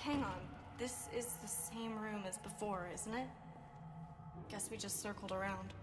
Hang on. This is the same room as before, isn't it? Guess we just circled around.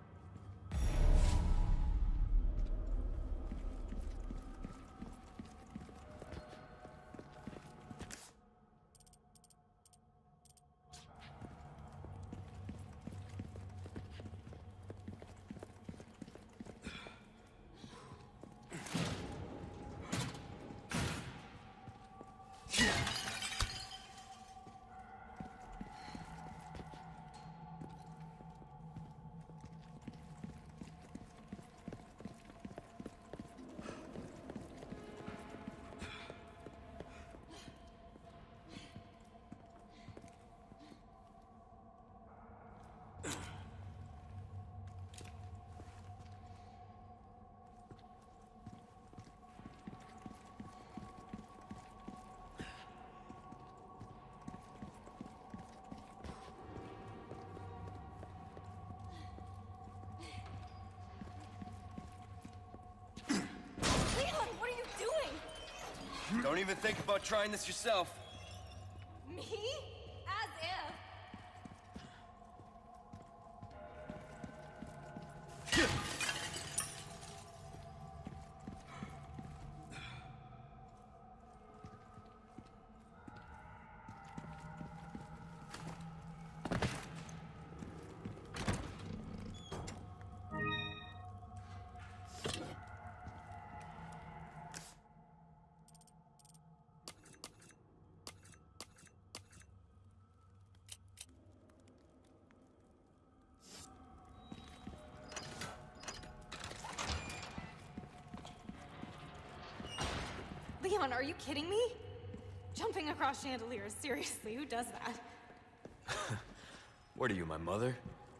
Don't even think about trying this yourself. Me? As if. Leon, are you kidding me? Jumping across chandeliers, seriously, who does that? What are you, my mother?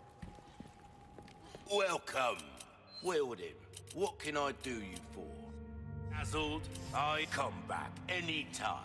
Welcome. Well then, what can I do you for? Dazzled, I come back anytime.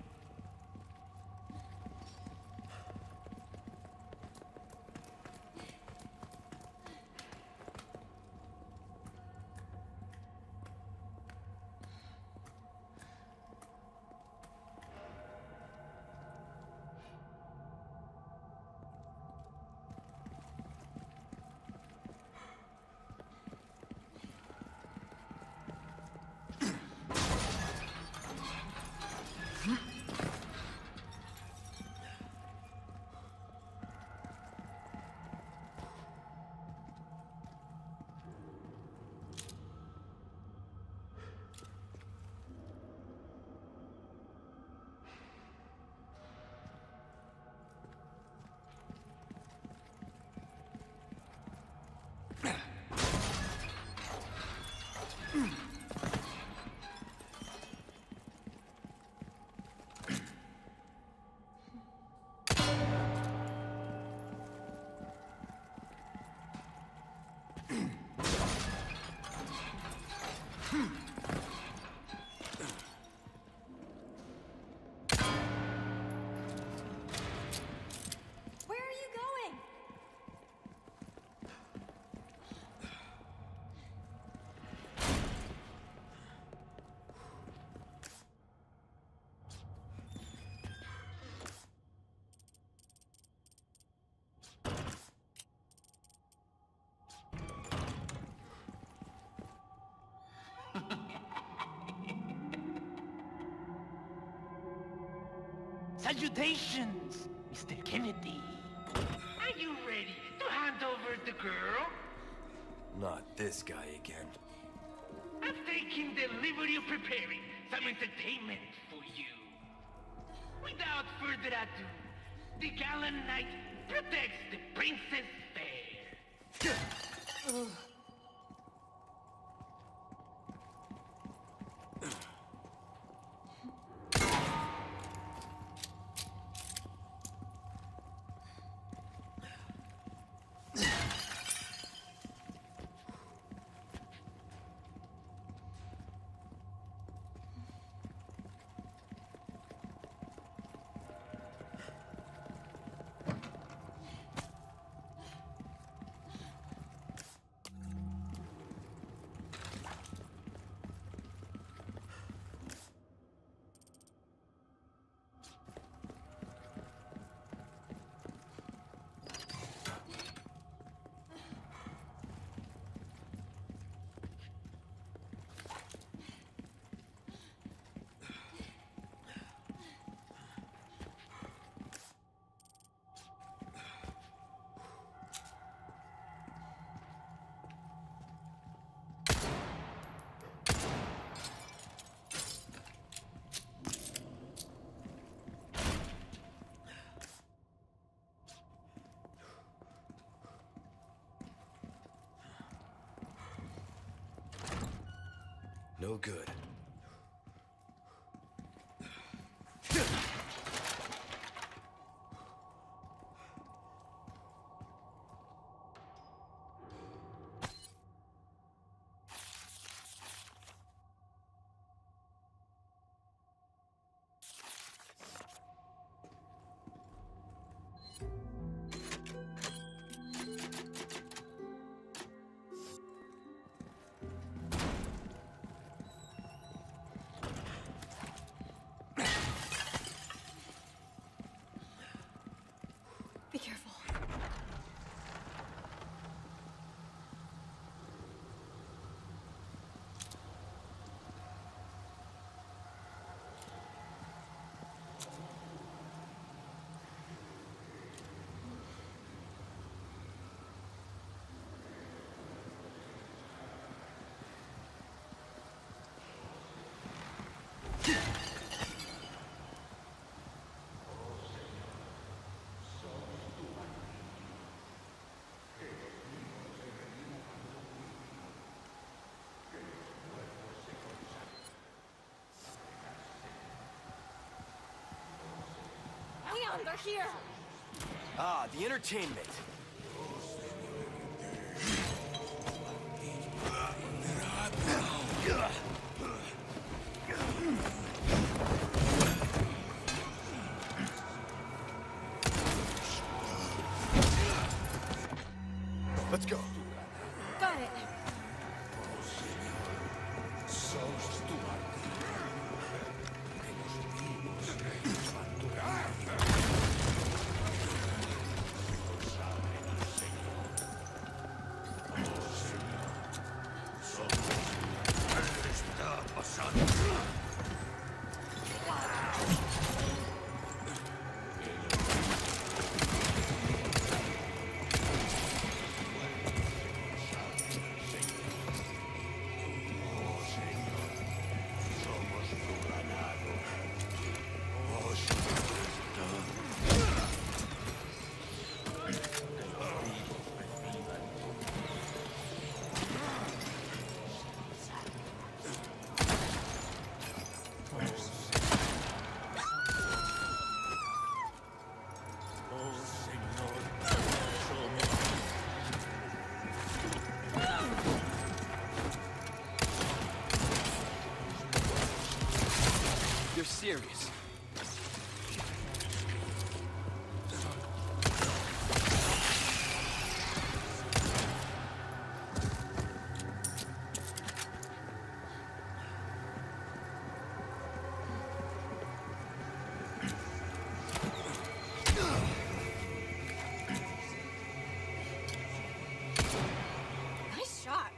Salutations, Mr. Kennedy. Are you ready to hand over the girl? Not this guy again. I'm taking the liberty of preparing some entertainment for you. Without further ado, the gallant knight protects the princess fair. No good. Be careful. Leon, they're here! Ah, the entertainment. Let's go. Got it. You're serious. Nice shot.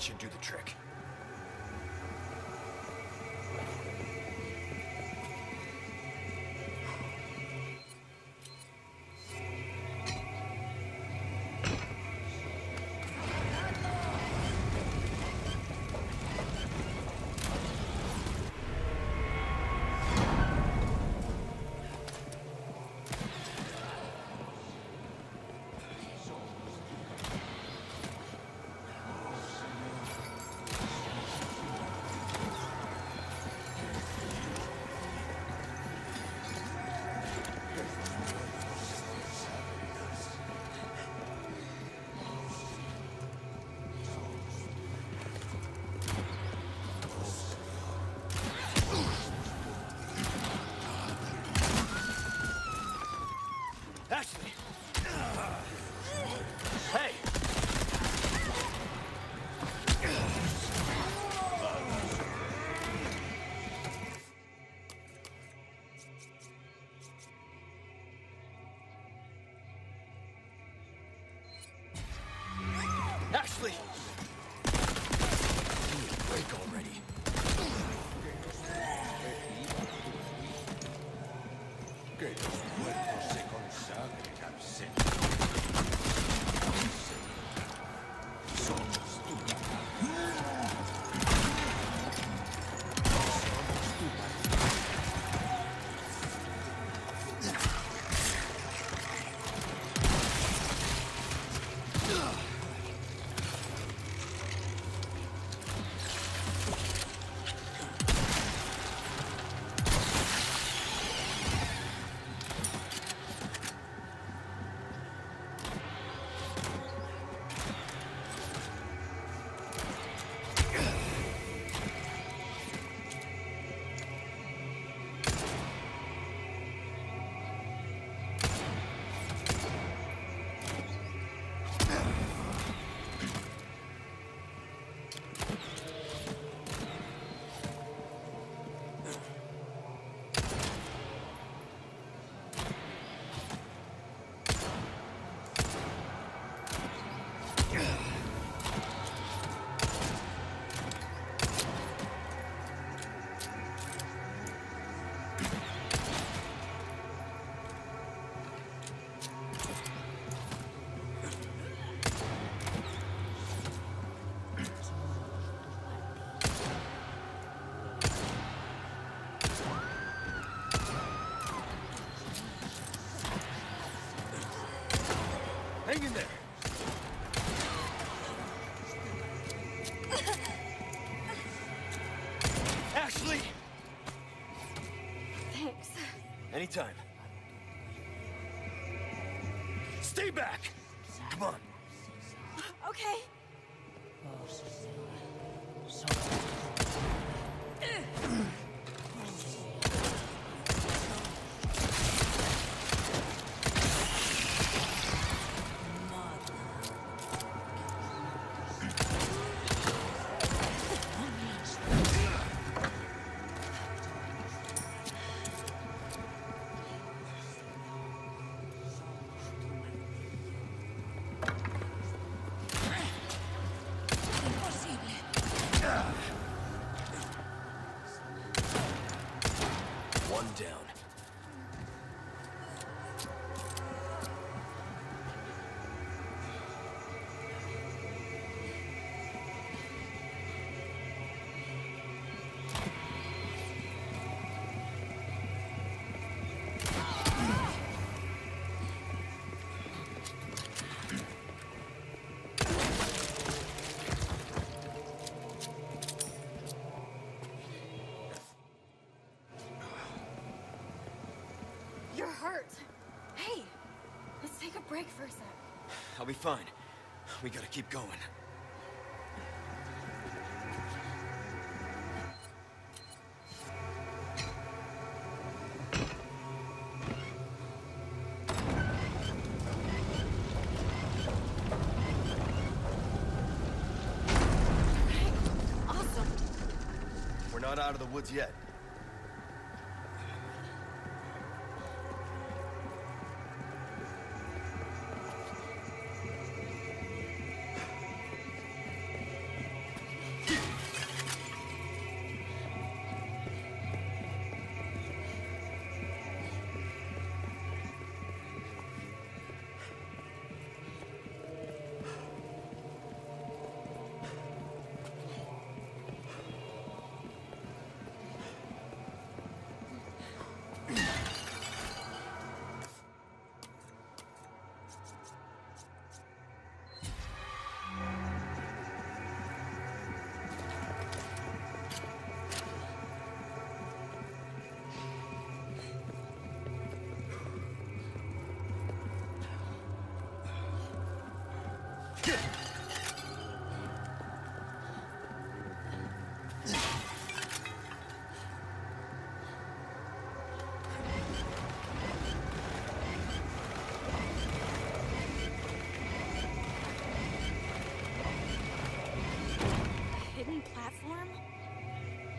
should do the trick. Ashley! Hey! Ashley! Break already. Que los muertos se consagren al Señor. Somos tu Hang in there. Ashley! Thanks. Anytime. Stay back! Come on. Okay. One down. You're hurt. Hey, let's take a break for a sec. I'll be fine. We gotta keep going. Okay, awesome. We're not out of the woods yet.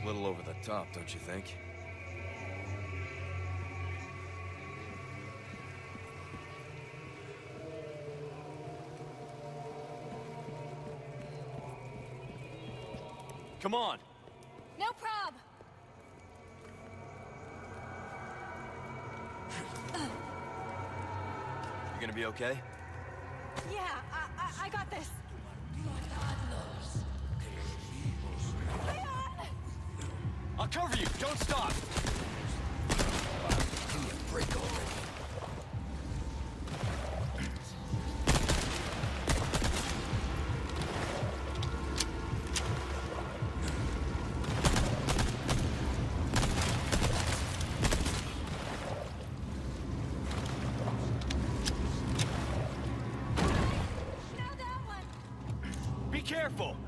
A little over the top, don't you think? Come on! No prob! You gonna be okay? Yeah, I got this. I'll cover you! Don't stop! Give me a break already. Now that one! Be careful!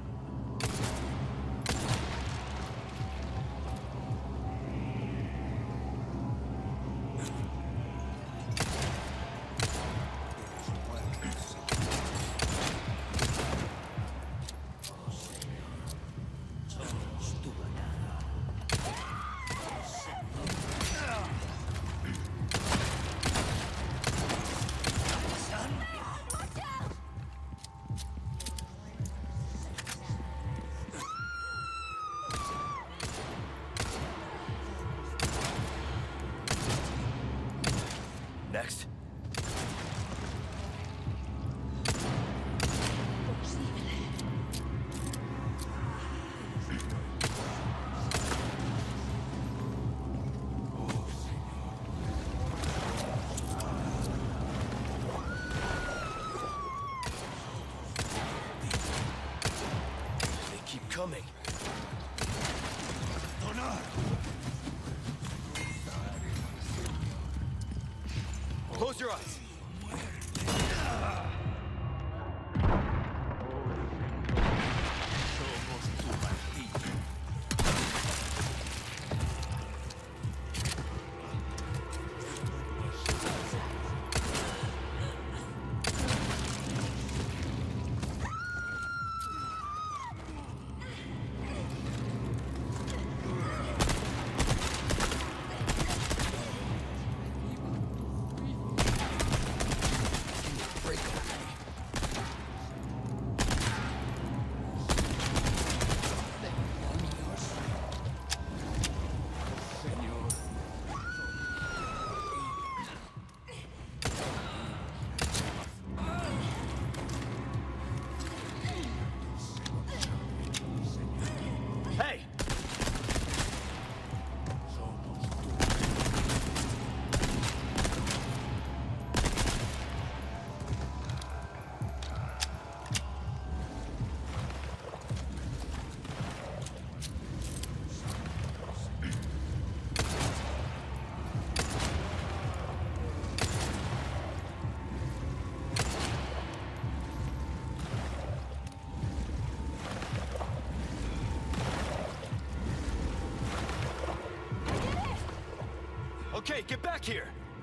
Next. They keep coming. Close your eyes. Hey! Okay, get back here!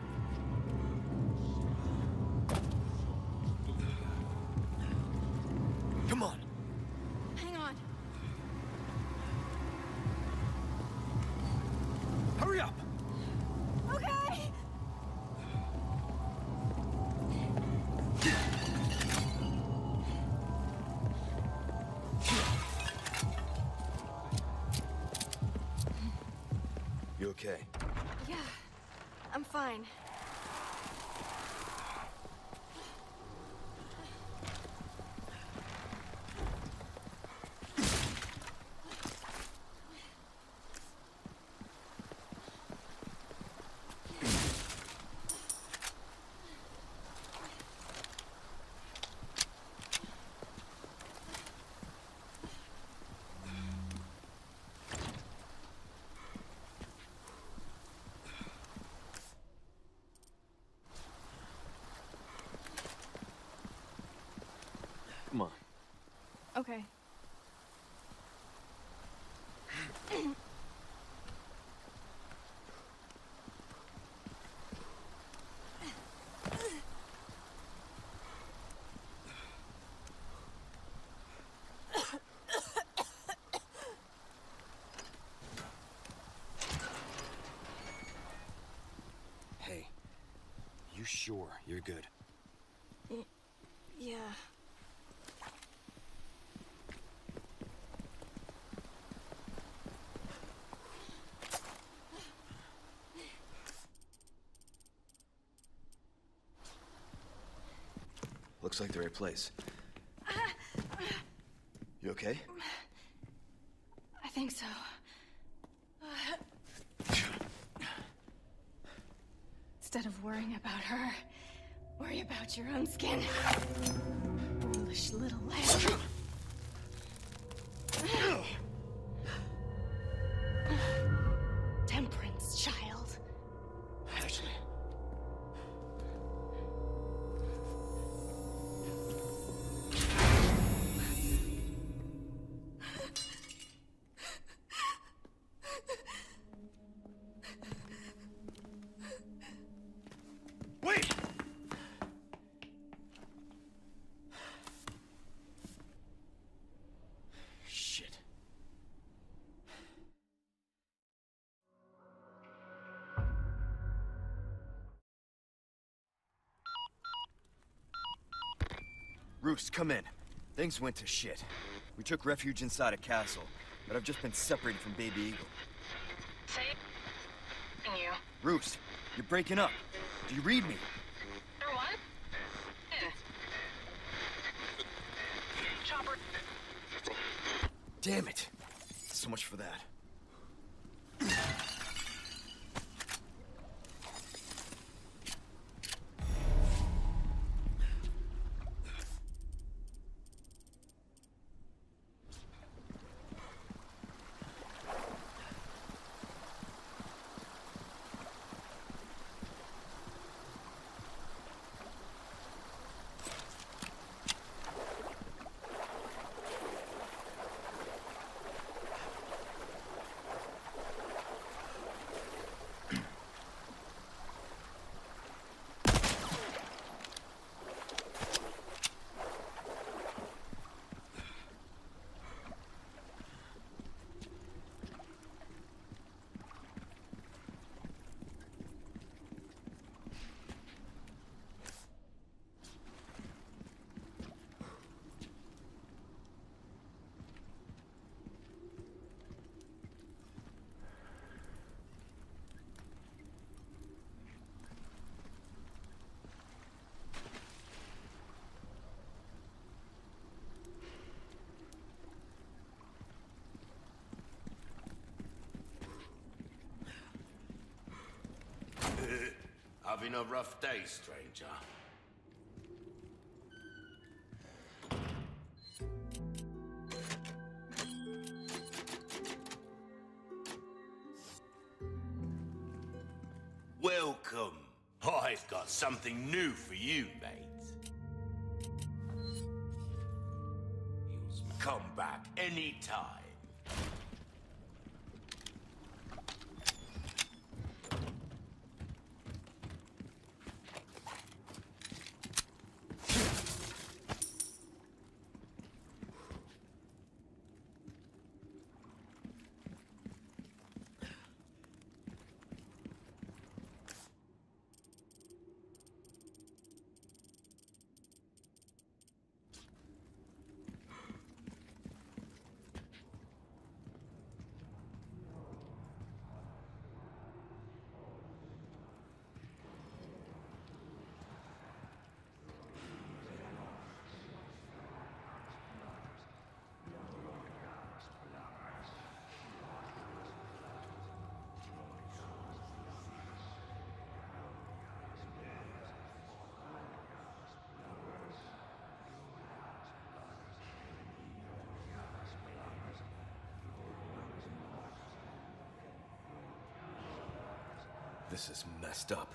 Come on! Hang on. Hurry up! Okay! You okay? Yeah, I'm fine. Come on. Okay. sure you're good. Yeah. Looks like the right place. You okay? I think so. Instead of worrying about her, worry about your own skin. Foolish little lamb. Temperance, child. Ashley. Wait! Shit. Roost, come in. Things went to shit. We took refuge inside a castle, but I've just been separated from Baby Eagle. Say you. Roost, you're breaking up. Do you read me? Or what? Chopper. Damn it. So much for that. Having a rough day, stranger? Welcome. I've got something new for you, mate. Come back anytime. This is messed up.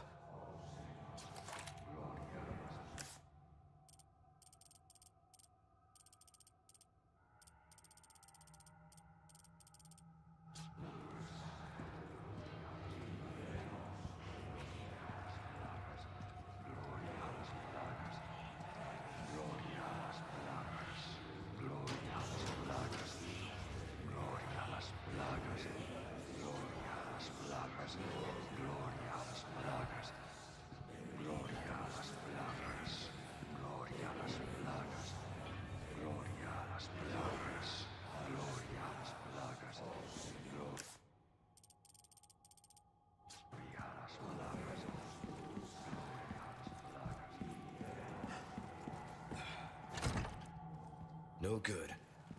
No good.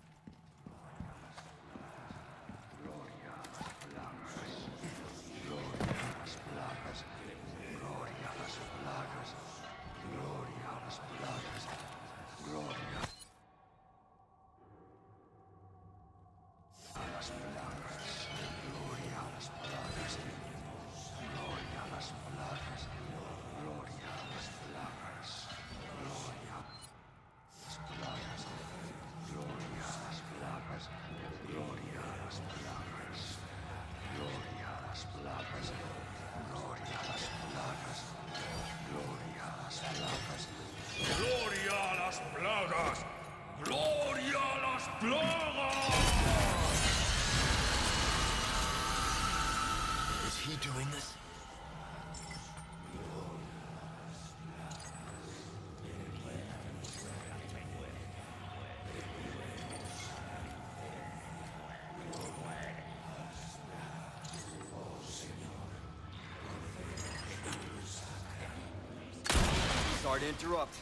Gloria a las plagas! Gloria a las plagas! Is he doing this? Sorry to interrupt.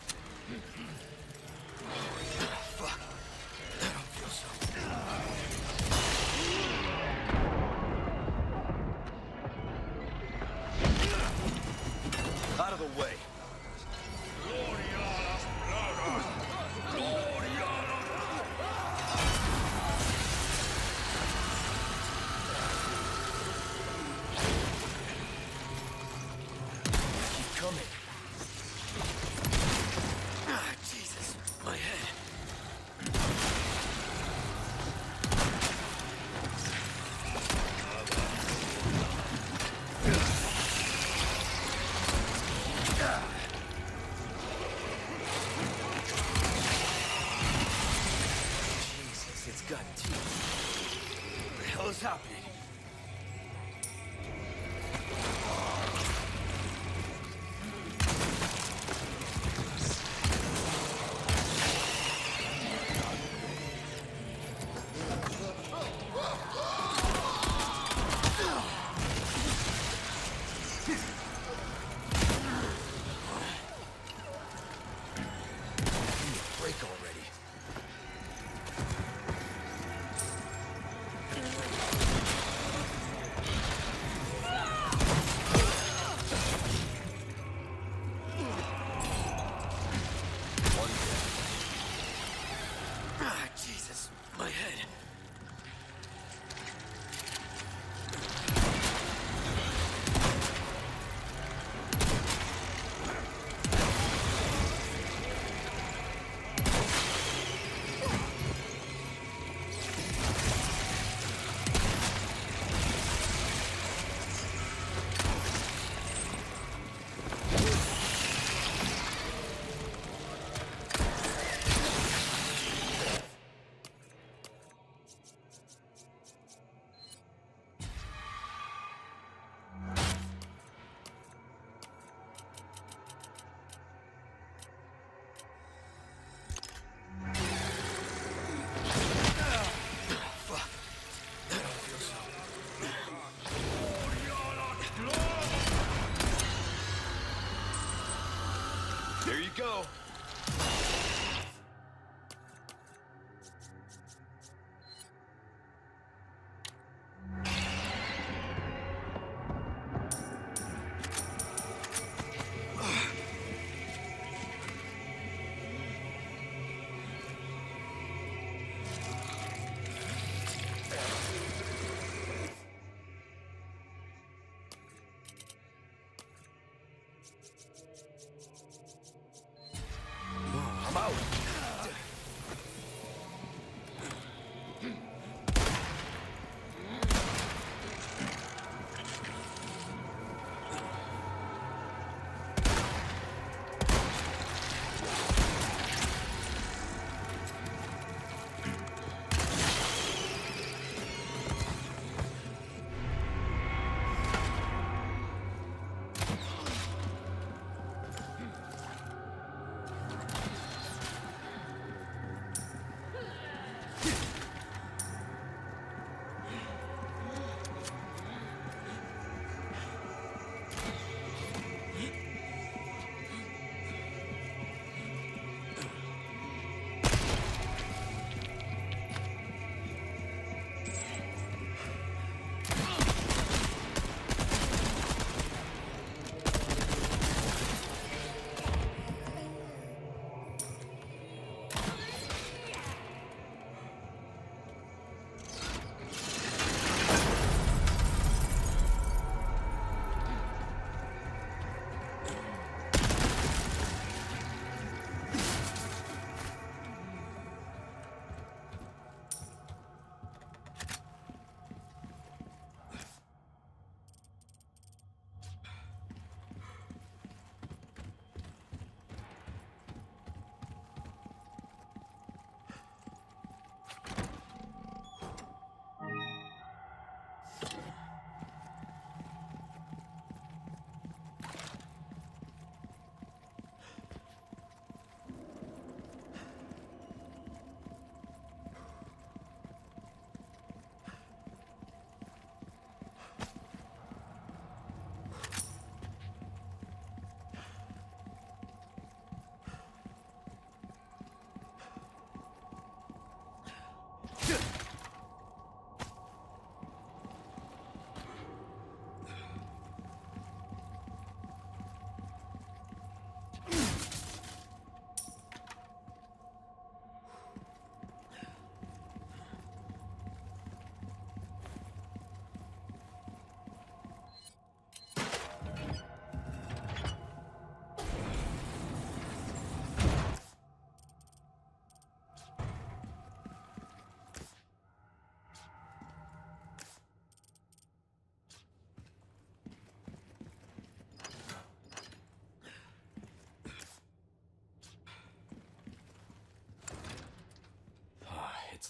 Fuck. I don't feel so. Out of the way. Gloria a las plagas! Gloria a las Keep coming. Ah, Jesus. My head. Jesus, it's got teeth. What the hell is happening? Break already. One down. Ah, Jesus, my head.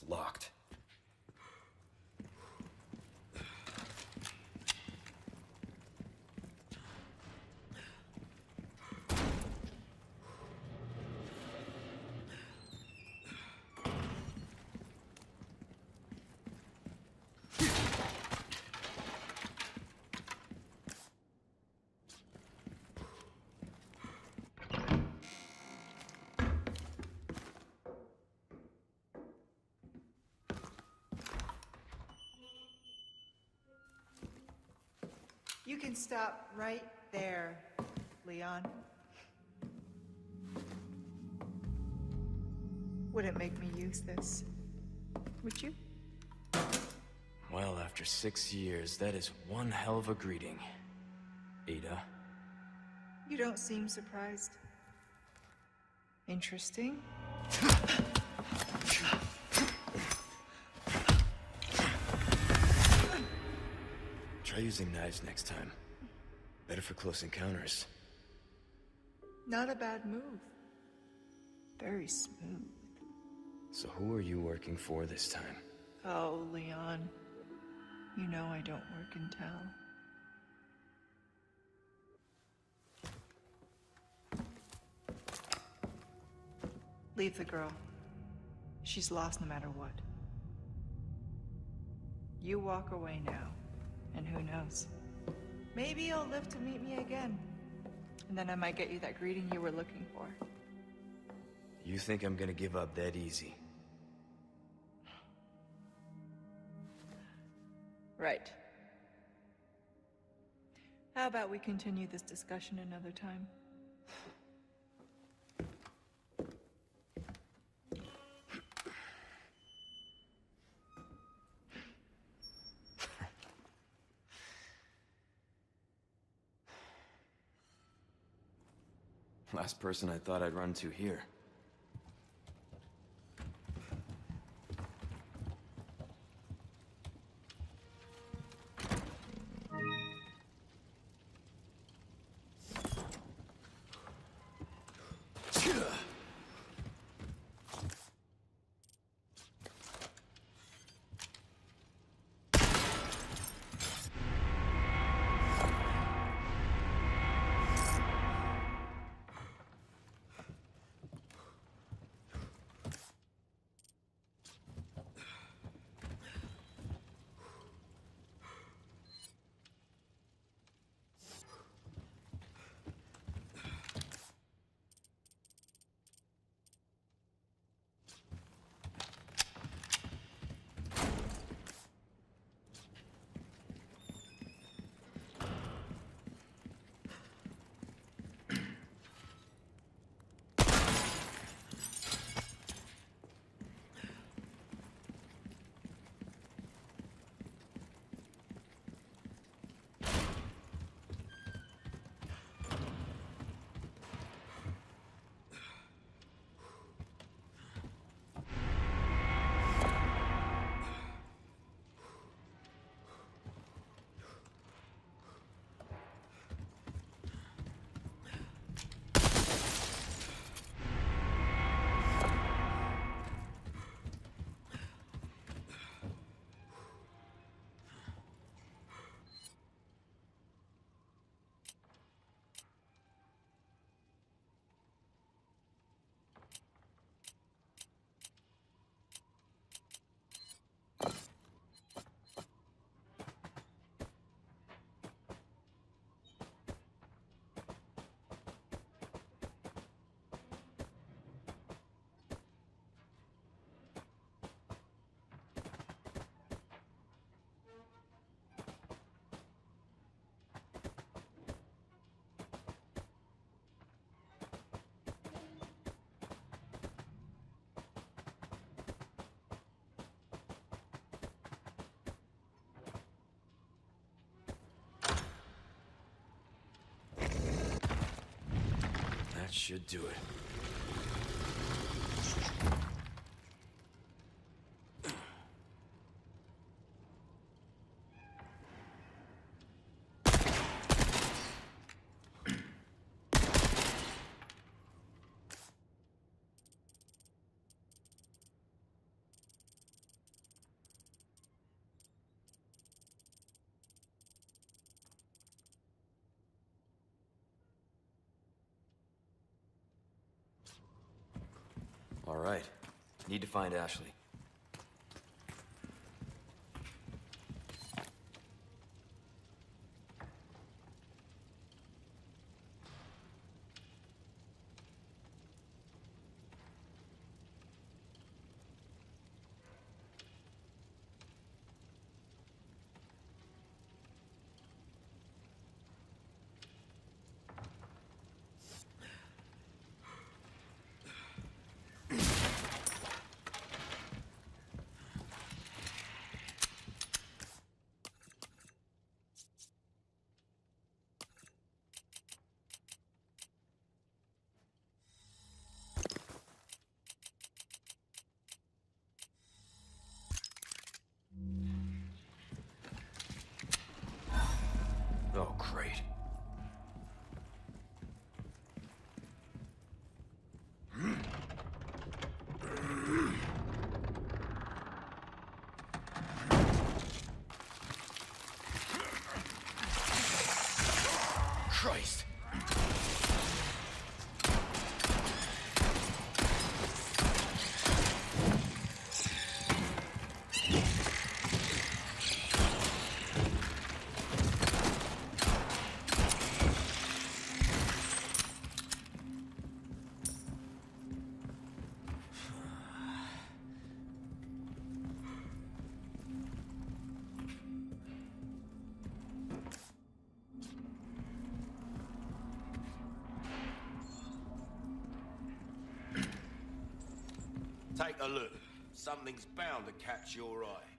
locked. You can stop right there, Leon. Wouldn't make me use this, would you? Well, after 6 years, that is one hell of a greeting, Ada. You don't seem surprised. Interesting. Try using knives next time. Better for close encounters. Not a bad move. Very smooth. So who are you working for this time? Oh, Leon. You know I don't work in town. Leave the girl. She's lost no matter what. You walk away now, and who knows? Maybe you'll live to meet me again. And then I might get you that greeting you were looking for. You think I'm gonna give up that easy? Right. How about we continue this discussion another time? Last person I thought I'd run to here. That should do it. All right. Need to find Ashley. Oh, great. Christ! Take a look. Something's bound to catch your eye.